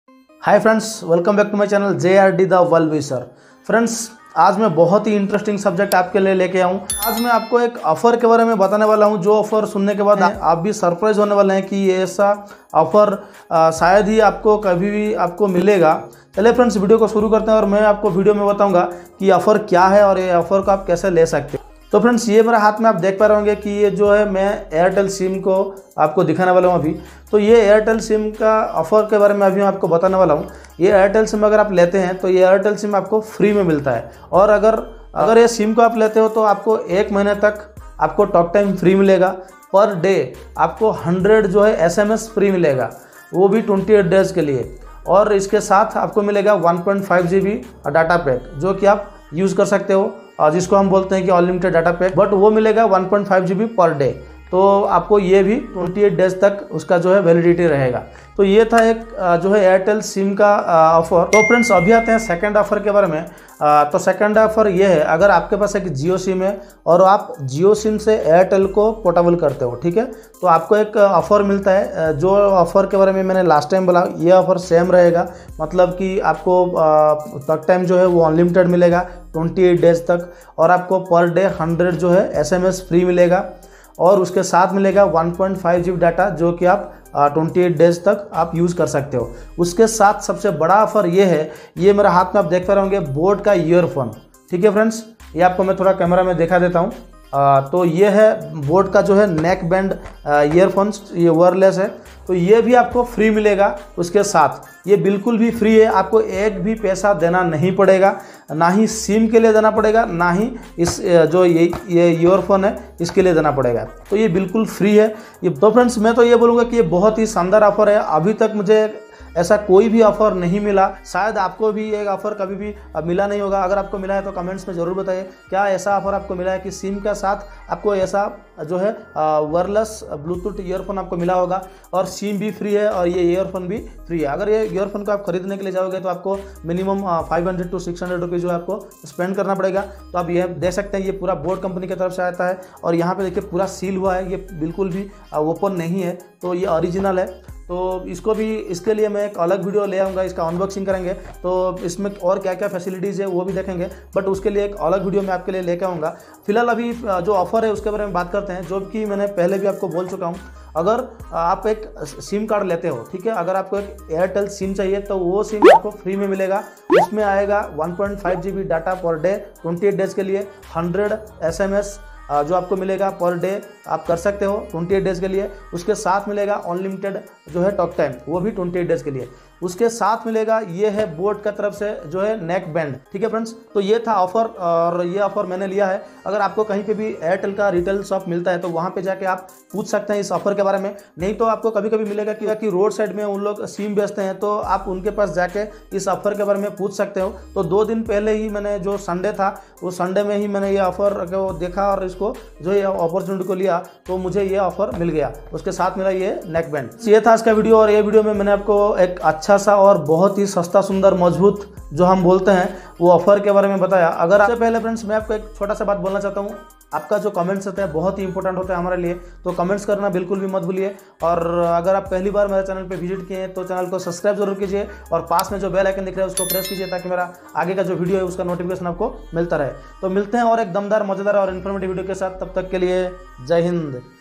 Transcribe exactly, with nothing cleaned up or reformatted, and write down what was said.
Hi friends, welcome back to my channel J R D the well wisher. Friends, आज मैं बहुत ही interesting subject आपके लिए लेके आऊँ। आज मैं आपको एक ऑफ़र के बारे में बताने वाला हूँ, जो ऑफ़र सुनने के बाद आप भी सरप्राइज होने वाले हैं कि ये ऐसा ऑफ़र शायद ही आपको कभी भी आपको मिलेगा। चलिए फ्रेंड्स, वीडियो को शुरू करते हैं और मैं आपको वीडियो में बताऊँगा कि ऑफ़र क्या है और ये ऑफ़र को आप कैसे ले सकते हैं। तो फ्रेंड्स, ये मेरे हाथ में आप देख पा रहे होंगे कि ये जो है मैं एयरटेल सिम को आपको दिखाने वाला हूँ अभी। तो ये एयरटेल सिम का ऑफ़र के बारे में अभी मैं आपको बताने वाला हूँ। ये एयरटेल सिम अगर आप लेते हैं तो ये एयरटेल सिम आपको फ्री में मिलता है, और अगर अगर ये सिम को आप लेते हो तो आपको एक महीने तक आपको टॉक टाइम फ्री मिलेगा। पर डे आपको हंड्रेड जो है एस एम एस फ्री मिलेगा, वो भी ट्वेंटी एट डेज़ के लिए। और इसके साथ आपको मिलेगा one point five G B data pack, जो कि आप यूज़ कर सकते हो, और जिसको हम बोलते हैं कि अनलिमिटेड डाटा पैक, बट वो मिलेगा one point five G B per day. तो आपको ये भी अट्ठाईस डेज तक उसका जो है वैलिडिटी रहेगा। तो ये था एक जो है एयरटेल सिम का ऑफ़र। तो फ्रेंड्स, अभी आते हैं सेकंड ऑफ़र के बारे में। तो सेकंड ऑफ़र ये है, अगर आपके पास एक जियो सिम है और आप जियो सिम से एयरटेल को पोर्टेबल करते हो, ठीक है, तो आपको एक ऑफ़र मिलता है। जो ऑफ़र के बारे में मैंने लास्ट टाइम बोला, ये ऑफ़र सेम रहेगा। मतलब कि आपको टॉक टाइम जो है वो अनलिमिटेड मिलेगा अट्ठाईस डेज तक, और आपको पर डे हंड्रेड जो है एस एम एस फ्री मिलेगा, और उसके साथ मिलेगा one point five G B data, जो कि आप अट्ठाईस डेज तक आप यूज़ कर सकते हो। उसके साथ सबसे बड़ा ऑफ़र ये है, ये मेरे हाथ में आप देख पा रहे होंगे बोट का ईयरफोन। ठीक है फ्रेंड्स, ये आपको मैं थोड़ा कैमरा में दिखा देता हूँ। आ, तो ये है बोट का जो है नेक बैंड ईयरफोन्स, ये वायरलेस है। तो ये भी आपको फ्री मिलेगा उसके साथ। ये बिल्कुल भी फ्री है, आपको एक भी पैसा देना नहीं पड़ेगा, ना ही सिम के लिए देना पड़ेगा, ना ही इस जो ये ये ईयरफोन है इसके लिए देना पड़ेगा। तो ये बिल्कुल फ्री है ये। तो फ्रेंड्स, मैं तो ये बोलूँगा कि ये बहुत ही शानदार ऑफ़र है। अभी तक मुझे ऐसा कोई भी ऑफ़र नहीं मिला, शायद आपको भी एक ऑफ़र कभी भी मिला नहीं होगा। अगर आपको मिला है तो कमेंट्स में ज़रूर बताइए, क्या ऐसा ऑफ़र आपको मिला है कि सिम का साथ आपको ऐसा जो है वायरलेस ब्लूटूथ ईयरफोन आपको मिला होगा, और सिम भी फ्री है और ये ईयरफोन भी फ्री है। अगर ये ईयरफोन को आप खरीदने के लिए जाओगे तो आपको minimum five hundred to six hundred rupees जो है आपको स्पेंड करना पड़ेगा। तो आप ये देख सकते हैं, ये पूरा बोट कंपनी की तरफ से आता है, और यहाँ पे देखिए पूरा सील हुआ है, ये बिल्कुल भी ओपन नहीं है, तो ये ओरिजिनल है। तो इसको भी, इसके लिए मैं एक अलग वीडियो ले आऊँगा, इसका अनबॉक्सिंग करेंगे, तो इसमें और क्या क्या फैसिलिटीज़ है वो भी देखेंगे, बट उसके लिए एक अलग वीडियो मैं आपके लिए लेकर आऊँगा। फिलहाल अभी जो ऑफ़र है उसके बारे में बात करते हैं, जो कि मैंने पहले भी आपको बोल चुका हूँ। अगर आप एक सिम कार्ड लेते हो, ठीक है, अगर आपको एक एयरटेल सिम चाहिए तो वो सिम आपको फ्री में मिलेगा। उसमें आएगा one point five G B data per day अट्ठाईस डेज़ के लिए, हंड्रेड एस एम एस जो आपको मिलेगा पर डे, आप कर सकते हो अट्ठाईस डेज़ के लिए। उसके साथ मिलेगा अनलिमिटेड जो है टॉक टाइम, वो भी अट्ठाईस डेज़ के लिए। उसके साथ मिलेगा ये है बोट का तरफ से जो है नेक बैंड। ठीक है फ्रेंड्स, तो ये था ऑफ़र, और ये ऑफ़र मैंने लिया है। अगर आपको कहीं पे भी एयरटेल का रिटेल शॉप मिलता है तो वहाँ पे जाके आप पूछ सकते हैं इस ऑफ़र के बारे में। नहीं तो आपको कभी कभी मिलेगा कि, कि रोड साइड में उन लोग सिम बेचते हैं, तो आप उनके पास जाके इस ऑफ़र के बारे में पूछ सकते हो। तो दो दिन पहले ही मैंने, जो संडे था, वो संडे में ही मैंने ये ऑफ़र को देखा और इसको जो ये अपॉर्चुनिटी को लिया, तो मुझे ये ऑफ़र मिल गया। उसके साथ मिला ये नेक बैंड। ये था इसका वीडियो, और ये वीडियो में मैंने आपको एक अच्छा सा और बहुत ही सस्ता, सुंदर, मजबूत जो हम बोलते हैं वो ऑफ़र के बारे में बताया। अगर आपसे पहले फ्रेंड्स, मैं आपको एक छोटा सा बात बोलना चाहता हूँ। आपका जो कमेंट्स होते हैं बहुत ही इंपॉर्टेंट होते हैं हमारे लिए, तो कमेंट्स करना बिल्कुल भी मत भूलिए। और अगर आप पहली बार मेरे चैनल पे विजिट किए हैं तो चैनल को सब्सक्राइब जरूर कीजिए, और पास में जो बेल आइकन दिख रहा है उसको प्रेस कीजिए, ताकि मेरा आगे का जो वीडियो है उसका नोटिफिकेशन आपको मिलता रहे। तो मिलते हैं और एक दमदार, मजेदार और इन्फॉर्मेटिव वीडियो के साथ। तब तक के लिए जय हिंद।